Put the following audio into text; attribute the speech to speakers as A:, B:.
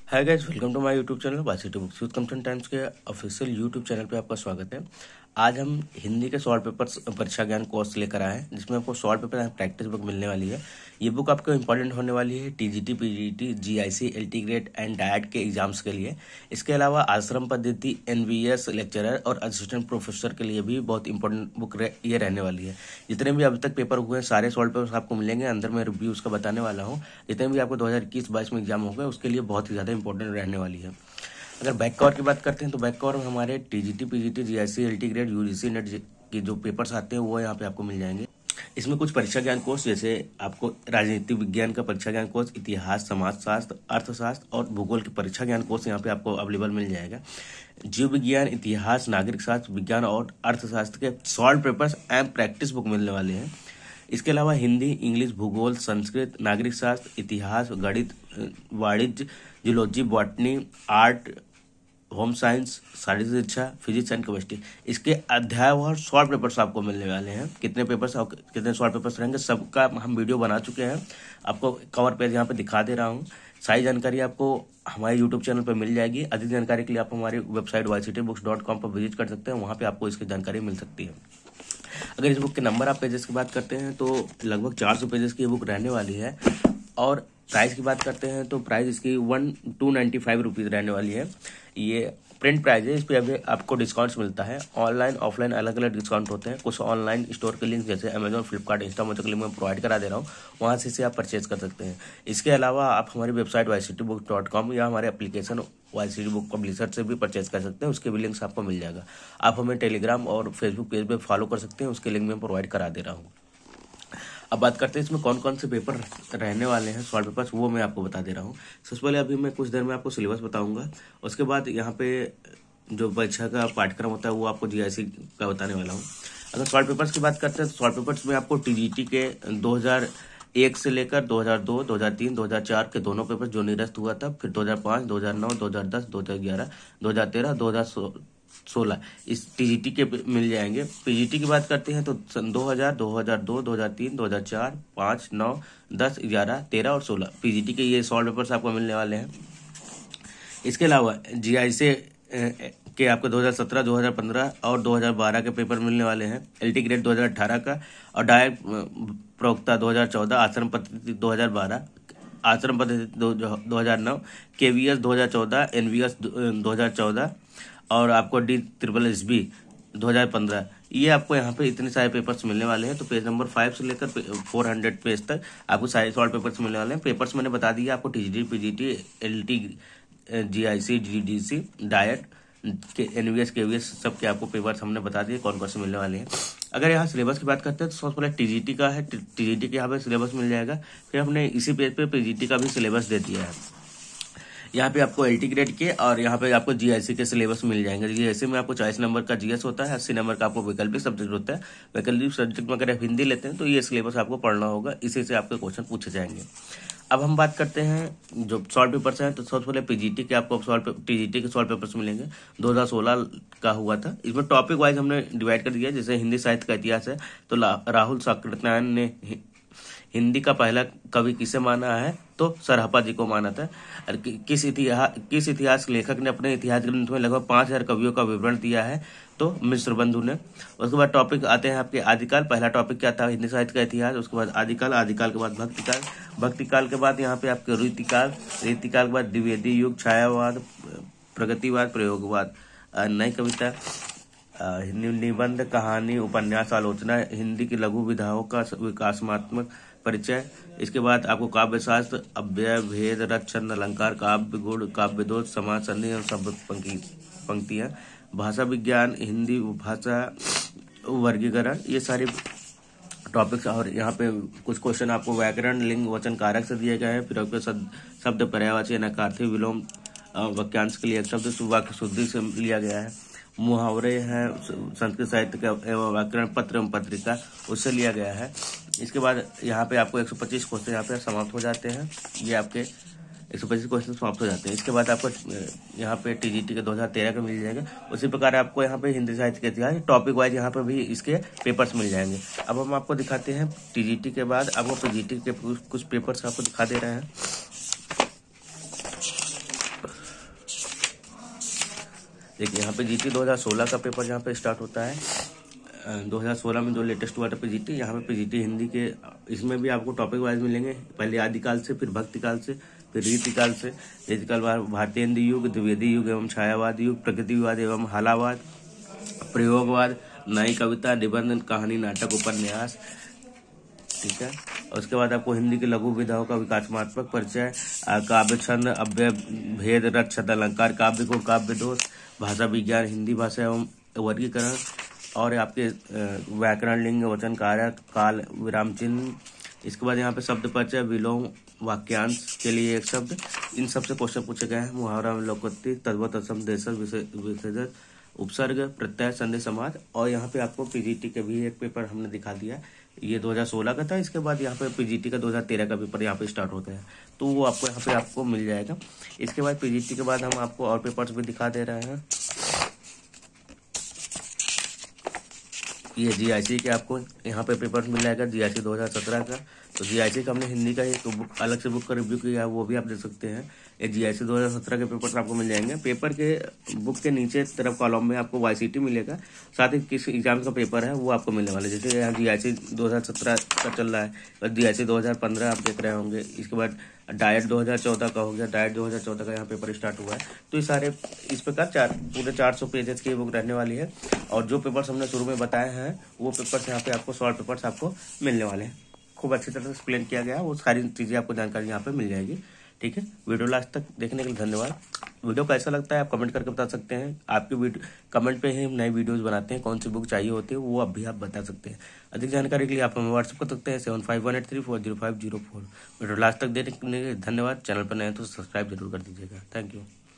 A: Hi guys, welcome to my YouTube channel वाइसिटी books youth content times के official YouTube channel पे आपका स्वागत है। आज हम हिंदी के शॉर्ट पेपर्स परीक्षा ज्ञान कोर्स लेकर आए हैं, जिसमें आपको शॉर्ट पेपर प्रैक्टिस बुक मिलने वाली है। ये बुक आपको इंपॉर्टेंट होने वाली है TGT, PGT, GIC, LT grade and DIET के एग्जाम्स के लिए। इसके अलावा आश्रम पद्धति, एनवीएस लेक्चरर और असिस्टेंट प्रोफेसर के लिए भी बहुत इंपॉर्टेंट बुक ये रहने वाली है। जितने भी अभी तक पेपर हुए हैं सारे शॉर्ट पेपर्स आपको मिलेंगे, अंदर मैं रिव्यू उसका बताने वाला हूँ। जितने भी आपको 2021-22 में एग्जाम हो गए उसके लिए बहुत ही ज़्यादा इंपॉर्टेंट रहने वाली है। अगर बैक कवर की बात करते हैं तो बैक कवर में हमारे TGT, PGT, GIC, LT grade, UGC, NET के जो पेपर्स आते हैं वो यहाँ पे आपको मिल जाएंगे। इसमें कुछ परीक्षा ज्ञान कोर्स, जैसे आपको राजनीति विज्ञान का परीक्षा ज्ञान कोर्स, इतिहास, समाजशास्त्र, अर्थशास्त्र और भूगोल की परीक्षा ज्ञान कोर्स यहाँ पे आपको अवेलेबल मिल जाएगा। जीव विज्ञान, इतिहास, नागरिक शास्त्र, विज्ञान और अर्थशास्त्र के short papers and practice book मिलने वाले हैं। इसके अलावा हिंदी, इंग्लिश, भूगोल, संस्कृत, नागरिक शास्त्र, इतिहास, गणित, वाणिज्य, zoology, botany, art, home science, शारीरिक शिक्षा, फिजिक्स एंड केमिस्ट्री, इसके अध्याय और शॉर्ट पेपर्स आपको मिलने वाले हैं। कितने पेपर्स और कितने शॉर्ट पेपर्स रहेंगे सबका हम वीडियो बना चुके हैं, आपको कवर पेज यहाँ पे दिखा दे रहा हूँ। सारी जानकारी आपको हमारे यूट्यूब चैनल पर मिल जाएगी। अधिक जानकारी के लिए आप हमारी वेबसाइट yctbooks.com पर विजिट कर सकते हैं, वहाँ पे आपको इसकी जानकारी मिल सकती है। अगर इस बुक के नंबर आप पेजेस की बात करते हैं तो लगभग 400 पेजेस की ये बुक रहने वाली है। और प्राइस की बात करते हैं तो प्राइस इसकी 295 रुपीज़ रहने वाली है। ये प्रिंट प्राइस है, इस पर अभी आपको डिस्काउंट्स मिलता है। ऑनलाइन ऑफलाइन अलग अलग डिस्काउंट होते हैं। कुछ ऑनलाइन स्टोर के लिंक जैसे अमेजॉन, फ्लिपकार्ट, इंस्टामार्ट के लिंक मैं प्रोवाइड करा दे रहा हूँ, वहाँ से इसे आप परचेज कर सकते हैं। इसके अलावा आप हमारी वेबसाइट yctbooks.com या हमारे एप्लीकेशन YCT बुक पब्लिशर से भी परचेज कर सकते हैं, उसके भी लिंक्स आपको मिल जाएगा। आप हमें टेलीग्राम और फेसबुक पेज पे फॉलो कर सकते हैं, उसके लिंक मैं प्रोवाइड करा दे रहा हूँ। अब बात करते हैं इसमें कौन कौन से पेपर रहने वाले हैं, शॉर्ट पेपर्स, वो मैं आपको बता दे रहा हूँ। सबसे पहले अभी मैं कुछ देर में आपको सिलेबस बताऊंगा, उसके बाद यहाँ पे जो परीक्षा का पाठ्यक्रम होता है वो आपको जीआईसी का बताने वाला हूँ। अगर शॉर्ट पेपर्स की बात करते हैं तो शॉर्ट पेपर्स में आपको टीजीटी के 2001 से लेकर 2002, 2003, 2004 के दोनों पेपर जो निरस्त हुआ था, फिर 2005, 2009, 2010, 2011, 2013, 2016 इस टीजीटी के मिल जाएंगे। पीजीटी की बात करते हैं तो 2000, 2002, 2003, 2004, 5, 9, 10, 11, 13 और 16 पीजीटी के ये शॉर्ट पेपर्स आपको मिलने वाले हैं। इसके अलावा जीआईसी के आपको 2017, 2015 और 2012 के पेपर मिलने वाले हैं। एलटी ग्रेड 2018 का और डायरेक्ट प्रवक्ता 2014, आश्रम पद्धति 2012, आश्रम पद्धति 2009, केवीएस 2014, एनवीएस 2014 और आपको DSSB 2015। ये आपको यहाँ पे इतने सारे पेपर्स मिलने वाले हैं। तो पेज नंबर 5 से लेकर 400 पेज तक आपको सारे शॉर्ट पेपर्स मिलने वाले हैं। पेपर्स मैंने बता दिया आपको, TGT, PGT, LT, GIC, GDC, DIET के, एनवीएस, केवीएस, सबके आपको पेपर्स हमने बता दिए कौन कौन से मिलने वाले हैं। अगर यहाँ सिलेबस की बात करते हैं तो सबसे पहले टीजीटी का है, टीजीटी के यहाँ पे सिलेबस मिल जाएगा। फिर हमने इसी पेज पे पीजीटी का भी सिलेबस दे दिया है। यहाँ पे आपको एलटी ग्रेड के और यहाँ पे आपको जीआईसी के सिलेबस मिल जाएंगे। जीआईसी में आपको 40 नंबर का जीएस होता है, 80 नंबर का आपको वैकल्पिक सब्जेक्ट होता है। वैकल्पिक सब्जेक्ट में अगर आप हिंदी लेते हैं तो ये सिलेबस आपको पढ़ना होगा, इसी से आपके क्वेश्चन पूछे जाएंगे। अब हम बात करते हैं जो शॉर्ट पेपर्स हैं, तो सबसे पहले पीजीटी के आपको टीजीटी के शॉर्ट पेपर्स मिलेंगे। 2016 का हुआ था। इसमें टॉपिक वाइज हमने डिवाइड कर दिया। जैसे हिंदी साहित्य का इतिहास है तो राहुल साकृत्यायन ने हिंदी का पहला कवि किसे माना है, तो सरहप्पा जी को माना था। किस इतिहास लेखक ने अपने इतिहास ग्रंथ में लगभग 5000 कवियों का विवरण दिया है, तो मिश्र बंधु ने। उसके बाद टॉपिक आते हैं आपके आदिकाल। पहला टॉपिक क्या था, हिंदी साहित्य का इतिहास। उसके बाद आदिकाल, आदिकाल के बाद भक्तिकाल, भक्तिकाल के बाद यहाँ पे आपके रीतिकाल, रीतिकाल के बाद द्विवेदी युग, छायावाद, प्रगतिवाद, प्रयोगवाद, नई कविता, निबंध, कहानी, उपन्यास, आलोचना, हिंदी की लघु विधाओं का विकासात्मक परिचय। इसके बाद आपको काव्य शास्त्र, अव्यय, भेद, रस, छंद, अलंकार, काव्य गुण, काव्य दोष, समाज, संधि और शब्द पंक्तियां, भाषा विज्ञान, हिंदी भाषा वर्गीकरण, ये सारे टॉपिक्स। और यहाँ पे कुछ क्वेश्चन आपको व्याकरण, लिंग, वचन, कारक से दिए गए हैं। फिर आपके शब्द पर्यायवाची, नकार्थी, विलोम, वाक्यांश के लिए शब्द वाक्य शुद्धि से लिया गया है। मुहावरे हैं संस्कृत साहित्य का एवं व्याकरण, पत्र एवं पत्रिका, उससे लिया गया है। इसके बाद यहाँ पे आपको 125 क्वेश्चन यहाँ पे समाप्त हो जाते हैं। ये आपके 125 क्वेश्चन समाप्त हो जाते हैं। इसके बाद आपको यहाँ पे टीजीटी के 2013 का मिल जाएगा। उसी प्रकार आपको यहाँ पे हिंदी साहित्य के इतिहास टॉपिक वाइज यहाँ पे भी इसके पेपर्स मिल जाएंगे। अब हम आपको दिखाते हैं टीजीटी के बाद आपको पीजीटी के कुछ पेपर्स आपको दिखा दे रहे हैं। देखिए यहाँ पे जीटी 2016 का पेपर यहाँ पे स्टार्ट होता है। 2016 में जो लेटेस्ट हुआ था पीजीटी, यहाँ पे पीजीटी हिंदी के, इसमें भी आपको टॉपिक वाइज मिलेंगे। पहले आदिकाल से, फिर भक्तिकाल से, फिर रीतिकाल से, रीतिकाल भारतीय हिंदी युग, द्विवेदी युग एवं छायावाद युग, प्रकृतिवाद एवं हालावाद, प्रयोगवाद, नई कविता, निबंध, कहानी, नाटक, उपन्यास, ठीक है। और उसके बाद आपको हिंदी के लघु विधाओं का विकासात्मक परिचय, काव्य छंद, अव्यय भेद, रच, छंद, अलंकार, काव्य गुण, काव्य दोष, भाषा विज्ञान, हिंदी भाषा एवं वर्गीकरण, और आपके व्याकरण, लिंग, वचन, कारक, काल, विराम चिन्ह। इसके बाद यहाँ पे शब्द परिचय, विलोम, वाक्यांश के लिए एक शब्द, इन सबसे क्वेश्चन पूछे गए हैं। मुहावरा, लोकोक्ति, तद्भव, तत्सम, देशज, विशेषण, उपसर्ग, प्रत्यय, संधि, समास। और यहाँ पे आपको पीजीटी के भी एक पेपर हमने दिखा दिया, ये 2016 का था। इसके बाद यहाँ पे पीजीटी का 2013 का पेपर यहाँ पे स्टार्ट होता है, तो वो आपको यहाँ पे आपको मिल जाएगा। इसके बाद पीजीटी के बाद हम आपको और पेपर्स भी दिखा दे रहे हैं। ये जीआईसी के आपको यहाँ पे पेपर मिल जाएगा, जीआईसी 2017 का। तो जीआईसी का हमने हिंदी का एक बुक अलग से बुक का रिव्यू किया है, वो भी आप देख सकते हैं। ये जीआईसी 2017 के पेपर आपको मिल जाएंगे। पेपर के बुक के नीचे तरफ कॉलम में आपको वाईसीटी मिलेगा, साथ ही किस एग्जाम का पेपर है वो आपको मिलने वाला है। जैसे यहाँ जीआईसी 2017 का चल रहा है, जीआईसी 2015 आप देख रहे होंगे। इसके बाद डाइट 2014 का हो गया, डाइट 2014 का यहाँ पेपर स्टार्ट हुआ है। तो ये सारे इस प्रकार पूरे 400 पेजेस की बुक रहने वाली है। और जो पेपर्स हमने शुरू में बताए हैं वो पेपर्स यहाँ पे आपको शॉर्ट पेपर्स आपको मिलने वाले हैं। खूब अच्छी तरह से एक्सप्लेन किया गया है, वो सारी चीज़ें आपको जानकारी यहाँ पे मिल जाएगी। ठीक है, वीडियो लास्ट तक देखने के लिए धन्यवाद। वीडियो कैसा लगता है आप कमेंट करके बता सकते हैं। आपकी वीडियो कमेंट पे ही हम नई वीडियोस बनाते हैं, कौन सी बुक चाहिए होती है वो अब भी आप बता सकते हैं। अधिक जानकारी के लिए आप हमें व्हाट्सएप कर सकते हैं 7518340504। वीडियो लास्ट तक देखने के लिए धन्यवाद। चैनल पर नए तो सब्सक्राइब जरूर कर दीजिएगा। Thank you.